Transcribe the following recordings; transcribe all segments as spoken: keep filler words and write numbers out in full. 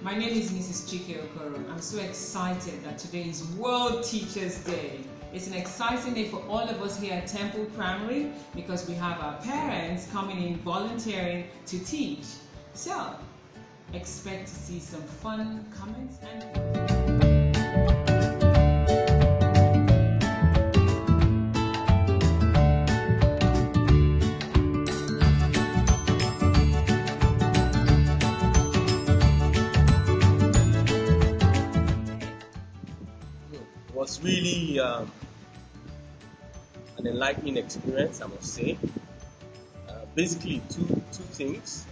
My name is Missus Chike Okoro. I'm so excited that today is World Teachers Day. It's an exciting day for all of us here at Temple Primary because we have our parents coming in volunteering to teach. So, expect to see some fun comments and It was really um, an enlightening experience, I must say. Uh, basically, two two things.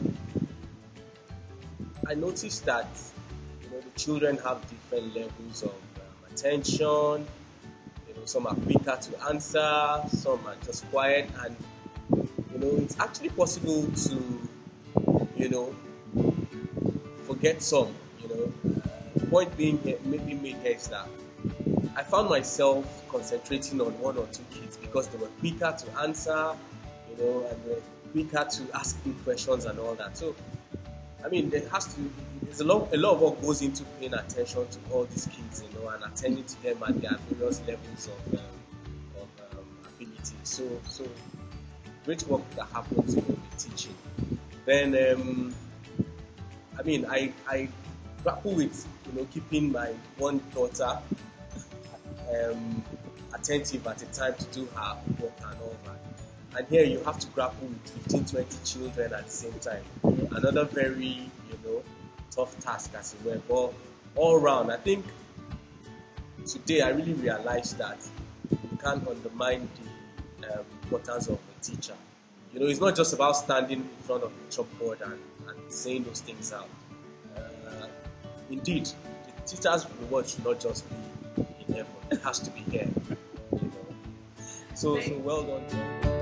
I noticed that you know the children have different levels of um, attention. You know, some are quicker to answer, some are just quiet, and you know it's actually possible to you know forget some. You know, uh, point being maybe made here is that I found myself concentrating on one or two kids because they were quicker to answer, you know, and they were quicker to ask me questions and all that. So, I mean, there has to there's a lot a lot of work goes into paying attention to all these kids, you know, and attending to them at their various levels of um, of um, ability. So, so great work that happens you know, with teaching. Then, um, I mean, I I grapple with you know keeping my one daughter. Um, attentive at a time to do her work and all that. And here you have to grapple with fifteen, twenty children at the same time. Another very, you know, tough task as it were. But all around, I think today I really realized that you can't undermine the um, importance of a teacher. You know, it's not just about standing in front of the chalkboard and, and saying those things out. Uh, indeed, the teacher's reward should not just be in heaven. It has to be here. You know. So, so well done.